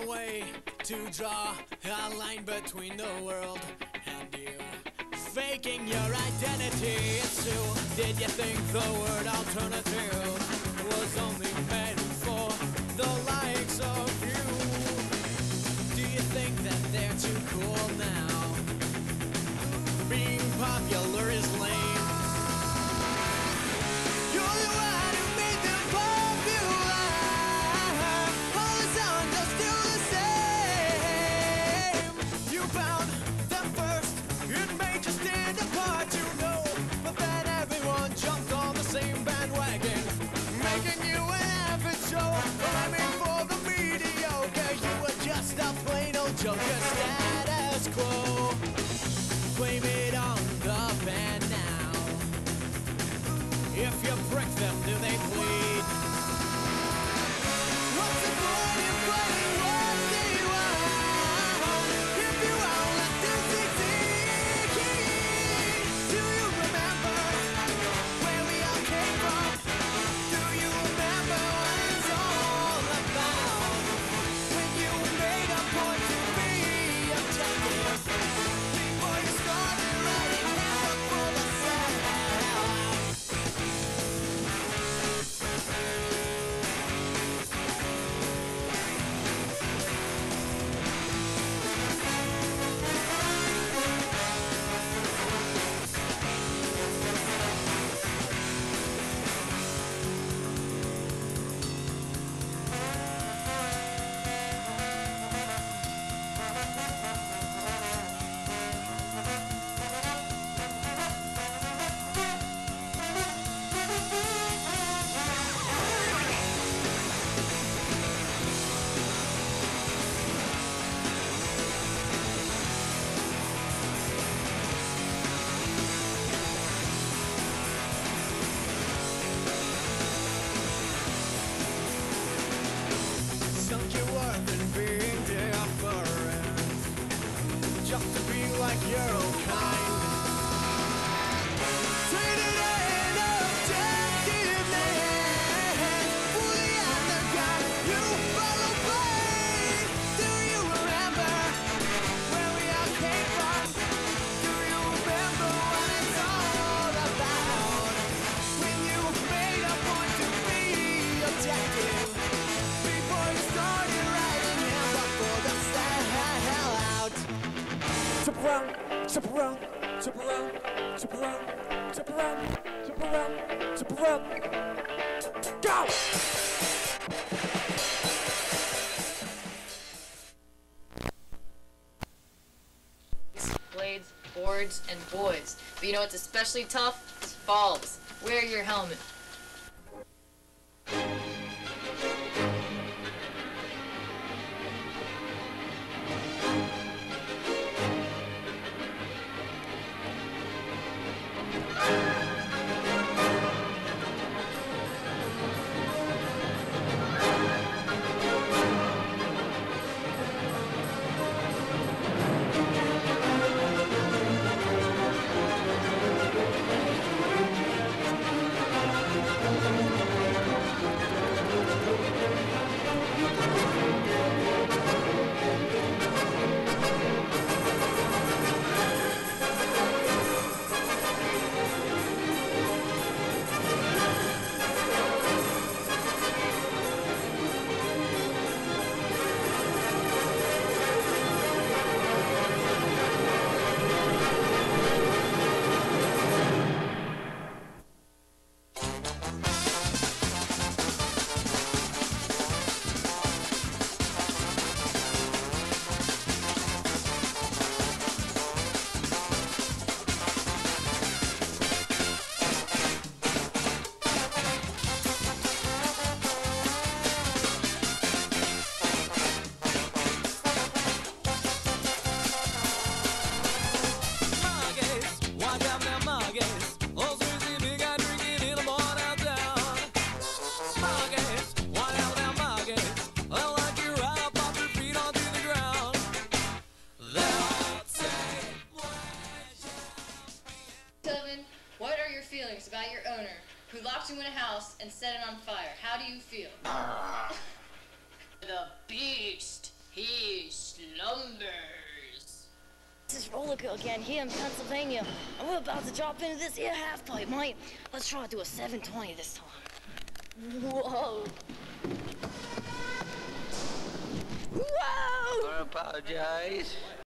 way to draw a line between the world and you. Faking your identity, it's true. Did you think the word alternative was only meant for the likes of you? Do you think that they're too cool now? Being popular is lame. You're the one who made them popular. All the sounds are still the same. You found them first, it made you stand apart, you know. But then everyone jumped on the same bandwagon, making you an average show. Rhyming for the mediocre, you were just a plain old joker. Status quo, blame it on the band now. If you prick them, do they bleed? What's the point in playing what they want if you won't let them succeed? Do you remember where we all came from? Do you remember what it's all about? When you made a point to be objective before you started writing hell for the sellout. Sunk your worth in being different, just to be like your own kind. Traded in objectiveness for the underground. You follow blade. Do you remember where we all came from? Do you remember what it's all about? When you made a point to be objective before you started writing hell for the sellout. Tip around, tip around, tip around, tip around, tip around, tip around, tip around. Go! Blades, boards, and boys. But you know what's especially tough? It's falls. Wear your helmet. who locked you in a house and set it on fire. How do you feel? The beast. He slumbers. This is Roller Girl again here in Pennsylvania, and we're about to drop into this here half pipe, mate. Let's try to do a 720 this time. Whoa. Whoa! I apologize.